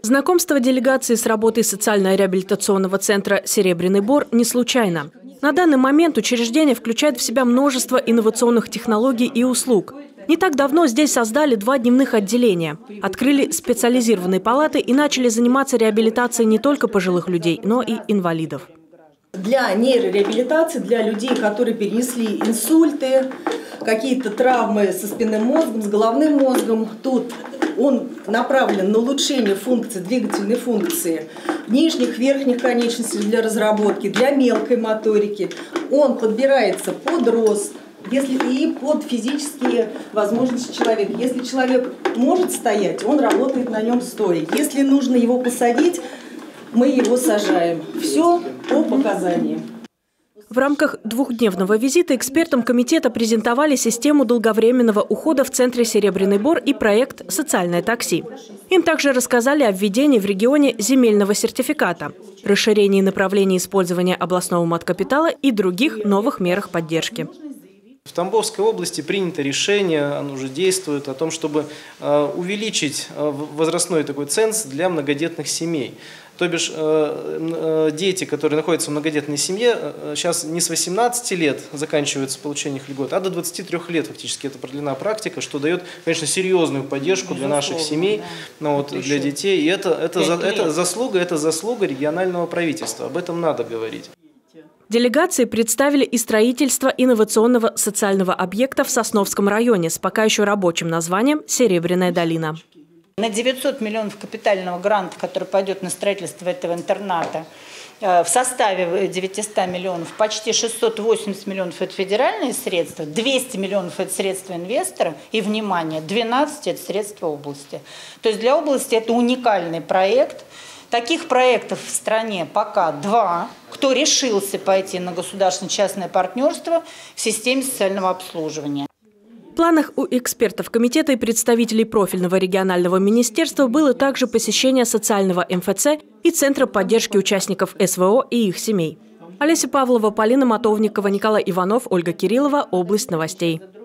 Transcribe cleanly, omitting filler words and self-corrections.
Знакомство делегации с работой социально-реабилитационного центра «Серебряный Бор» не случайно. На данный момент учреждение включает в себя множество инновационных технологий и услуг. Не так давно здесь создали 2 дневных отделения, открыли специализированные палаты и начали заниматься реабилитацией не только пожилых людей, но и инвалидов. Для нейрореабилитации, для людей, которые перенесли инсульты, какие-то травмы со спинным мозгом, с головным мозгом, тут он направлен на улучшение функций, двигательной функции нижних, верхних конечностей для разработки, для мелкой моторики. Он подбирается под рост и под физические возможности человека. Если человек может стоять, он работает на нем стоя. Если нужно его посадить, мы его сажаем. Все по показаниям. В рамках 2-дневного визита экспертам комитета презентовали систему долговременного ухода в центре «Серебряный Бор» и проект «Социальное такси». Им также рассказали о введении в регионе земельного сертификата, расширении направлений использования областного маткапитала и других новых мерах поддержки. В Тамбовской области принято решение, оно уже действует, о том, чтобы увеличить возрастной такой ценз для многодетных семей. То бишь дети, которые находятся в многодетной семье, сейчас не с 18 лет заканчивается получение их льгот, а до 23 лет фактически это продлена практика, что дает, конечно, серьезную поддержку для наших семей, для детей. И это заслуга регионального правительства, об этом надо говорить. Делегации представили и строительство инновационного социального объекта в Сосновском районе с пока еще рабочим названием «Серебряная долина». На 900 миллионов капитального гранта, который пойдет на строительство этого интерната, в составе 900 миллионов, почти 680 миллионов – это федеральные средства, 200 миллионов – это средства инвестора и, внимание, 12 – это средства области. То есть для области это уникальный проект. Таких проектов в стране пока 2. Кто решился пойти на государственно-частное партнерство в системе социального обслуживания. В планах у экспертов комитета и представителей профильного регионального министерства было также посещение социального МФЦ и Центра поддержки участников СВО и их семей. Олеся Павлова, Полина Мотовникова, Николай Иванов, Ольга Кириллова. Область новостей.